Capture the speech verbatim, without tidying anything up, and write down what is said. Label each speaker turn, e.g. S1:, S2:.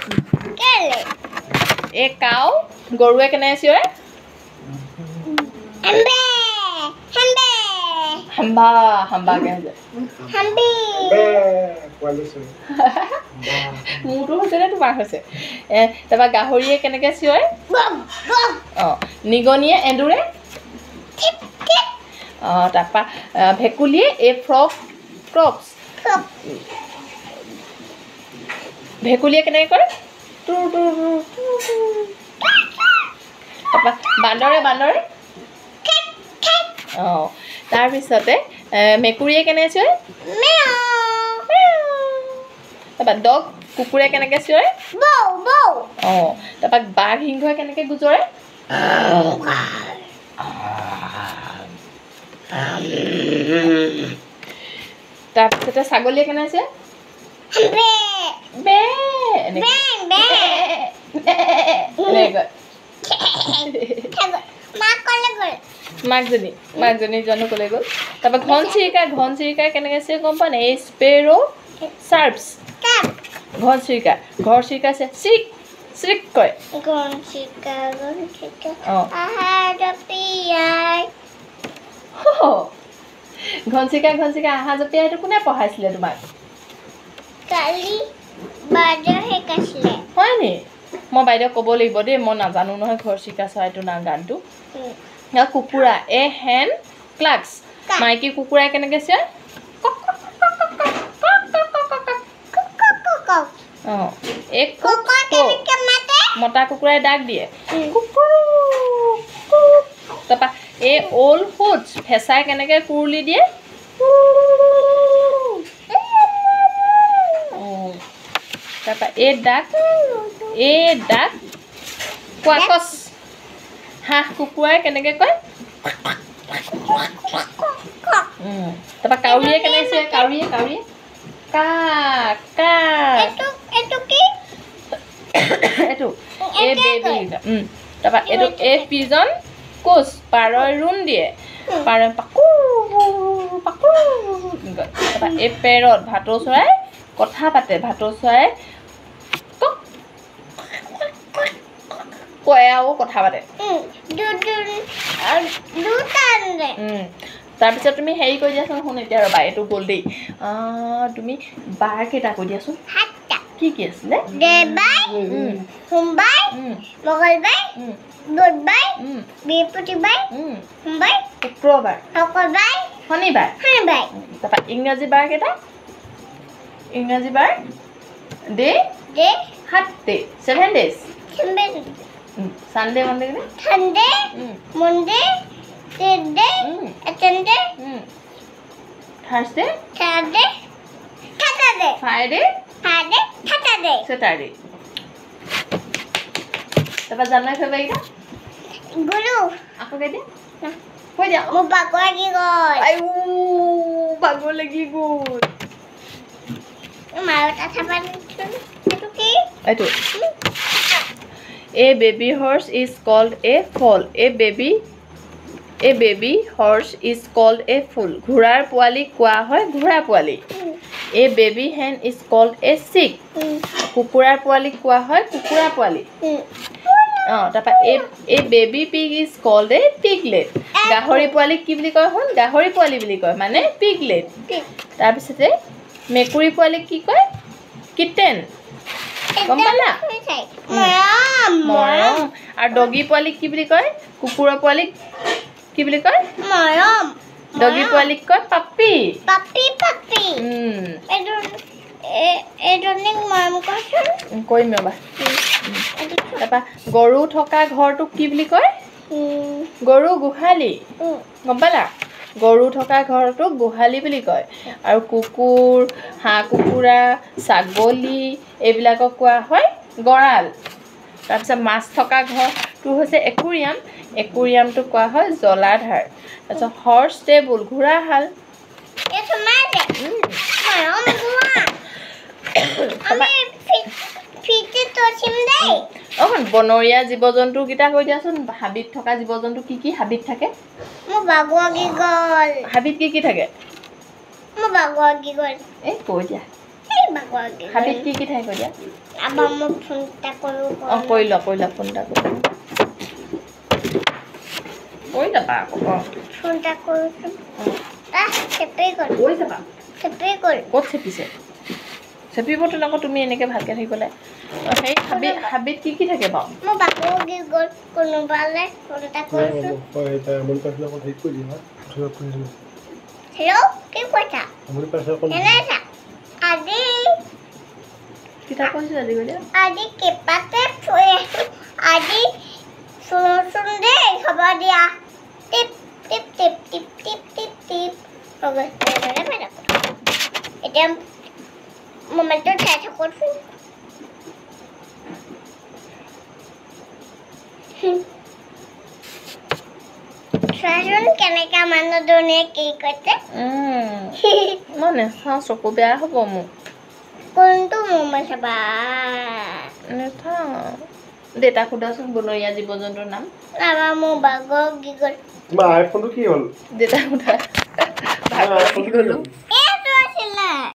S1: কেলে
S2: এ কাও গৰুৱে কেনে চিঞৰে
S1: হাম্বে হাম্বে
S2: হাম্বা হাম্বা কেনে
S1: হাম্বি
S2: মোৰটো হৈছে নে তোমাৰ হৈছে এ তাৰপৰা গাহৰিয়ে কেনেকৈ চিঞৰে অঁ নিগনিয়ে এন্দুৰে অঁ তাৰপৰা ভেকুলীয়ে এই ফ্ৰক ক্ৰপছ ভেকুলীয়ে কেনেকৈ কৰে টুৰ টুৰ তাৰপৰা বান্দৰে বান্দৰে অঁ তাৰপিছতে মেকুৰীয়ে কেনেকৈ চিঞৰে তাৰপৰা ডগ কুকুৰে কেনেকৈ চিঞৰে অঁ তাৰপৰা বাঘ সিংহই কেনেকৈ গুজৰে তাৰপিছতে ছাগলীয়ে কেনেকৈ চিঞৰে বে মাকজনী মাকজনী জানো ক'লে গ'ল তাৰপৰা ঘন চিৰিকা ঘন চিৰিকাই কেনেকৈ চিঞৰে গম পোৱা নাই এই স্পেৰ' চাৰ্পছ ঘন চিৰিকা ঘৰ চিৰিকা আছে চিৰিক চিৰিক কয় অঁ ঘন চিৰিকা ঘন চিৰিকা আহা জপিয়াই এইটো কোনে পঢ়াইছিলে তোমাক হয় নি মই বাইদেউ ক'ব লাগিব দেই মই নাজানো নহয় ঘৰ চিৰিকা চৰাইটো না গানটো কুকুৰা এ হেন ক্লাক্স মাইকী কুকুৰাই কেনেকৈ চিঞৰে অঁ এই মতা কুকুৰাই ডাক দিয়ে তাৰপৰা এই অ'ল ফুডছ ফেঁচাই কেনেকৈ কুৰুলি দিয়ে তাৰপৰা এই ডাক এই ডাক কোৱাকচ হাঁহ কুকুৰাই কেনেকৈ কয় তাৰপৰা কাউৰীয়ে কেনেকৈ চিঞৰে কাউৰীয়ে কাউৰীয়ে কাক কাক এইটো এই বেবী তাৰপৰা এইটো এই পিজন কোচ পাৰই ৰুণ দিয়ে পাৰই পাকু পাকু তাৰপৰা এই পেৰত ভাটৌ চৰাই কথা পাতে ভাটৌ চৰাই কয় আৰু কথা পাতে তাৰপিছত তুমি হেৰি কৰি দিয়াচোন শুন এতিয়া ৰ'বা এইটো গ'ল দেই তুমি বাৰ কেইটা কৈ দিয়াচোন কি কি আছিলে
S1: সোমবাৰ মঙলবাৰ বুধবাৰ বৃহস্পতিবাৰ সোমবাৰ
S2: শুক্ৰবাৰ
S1: শুক্ৰবাৰ
S2: শনিবাৰ
S1: শনিবাৰ
S2: তাৰপৰা ইংৰাজী বাৰ কেইটা ইংৰাজী বাৰ ডে
S1: ডে
S2: সাত day seven days
S1: Sunday,
S2: Sunday, Monday,
S1: Sunday, mm. Monday, Tuesday, mm. Sunday,
S2: mm. Thursday,
S1: Thursday, Saturday,
S2: Friday,
S1: Friday, Saturday,
S2: Saturday. Dapat January, February ka?
S1: Guru.
S2: Ako kaya dia? Nah, kaya dia?
S1: Mau bago lagi god.
S2: Ayu, bago lagi god.
S1: Mau tak sabar itu ki?
S2: Itu. A baby horse is called a foal. A baby, a baby horse is called a foal. Ghurar poali koa hoy ghura poali. A baby hen is called a chick. Kukurar poali koa hoy kukura poali. Oh, tapa a a baby pig is called a piglet. Gahori poali ki bili koy hon gahori poali bili koy mane piglet. Tar pisate mekuri poali ki koy kitten. গম পালা
S1: মৰম
S2: মৰম আৰু doggy পোৱালি কি বুলি কয় কুকুৰ পোৱালি কি বুলি কয়
S1: মৰম
S2: ডগি পোৱালি কয় পাপি
S1: পাপি পাপি
S2: উম
S1: এটো এজনী মৰম কৈছোন
S2: কইম ৰবা তাৰপা গৰু থকা ঘৰটোক কি বুলি কয় গৰু গোহালি গম পালা গৰু থকা ঘৰটোক গোহালি বুলি কয় আৰু কুকুৰ হাঁহ কুকুৰা ছাগলী এইবিলাকক কোৱা হয় গড়াল তাৰপিছত মাছ থকা ঘৰটো হৈছে একুৰিয়াম একুৰিয়ামটো কোৱা হয় জলাধাৰ তাৰপিছত হৰ্চ টেবুল ঘোঁৰাশাল
S1: এটো মাৰে মৰম গোৱা আমি ফিটি তছিম দেই
S2: অহন বনৰীয়া জীৱ-জন্তু কিটা কৈ দিয়াচোন হাবিত থকা জীৱ-জন্তু কি কি হাবিত থাকে
S1: মো বাগৱাগি গল
S2: হাবিত কি কি থাকে
S1: মো বাগৱাগি গল
S2: এ কৈ দিয়া
S1: এই বাগৰ কি
S2: হাবিত কি কি ঠাই কৈ দিয়া
S1: আবার মই ফোনটা করু
S2: অঁ কৰি লোৱা কৰি লোৱা ফোন এটা কৰি কৈ যাবা আকৌ অঁ
S1: ফোনটা করু তা চেপে কর
S2: কৈ যাবা
S1: চেপে কর
S2: ক'ত চেপিছে চেপিবতো আকৌ তুমি এনেকৈ ভালকৈ থাকিবলৈ সেই হাবি হাবিত কি কি থাকে বাৰু
S1: মই বাগৰ কি গল কোনোবালে ফোনটা করু
S3: হয় এটা আমন পাছলে অকণ ঠিক কৰি দিবা ফটো কৰি দিবা
S1: হেল্ল কি কথা
S3: আমন পাছলে অকণ
S1: এনেটা আজি
S2: কিতা কৈছোঁ আজি কৈ দিয়া
S1: আজি কেপাতে থৈ আছো আজি শুন শুন দে খবৰ দিয়া টিপ টিপ টিপ টিপ টিপ টিপ টিপ হ'ব এতিয়া মোবাইলটো চাই থাকোঁচোন চোৱাচোন কেনেকৈ মানুহজনীয়ে কি কৈছে
S2: মই নেচাওঁ চকু বেয়া হ'ব মোক
S1: কোনটো মোবাইল চাবা
S2: নেচাওঁ দেউতাক সোধাচোন বনৰীয়া জীৱ জন্তুৰ নাম
S1: আমাৰ মোৰ বাগৰ কি গ'ল
S3: তোমাৰ আইফোনটো কি হ'ল
S2: দেউতাক সোধা ভাগৰ কি গ'লো
S1: এ